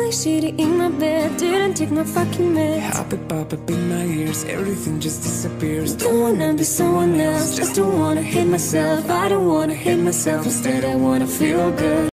like shitty in my bed, didn't take my fucking meds. Pop up in my ears, everything just disappears. Don't wanna be someone else, just don't wanna hate myself. I don't wanna hate myself, instead I wanna feel good.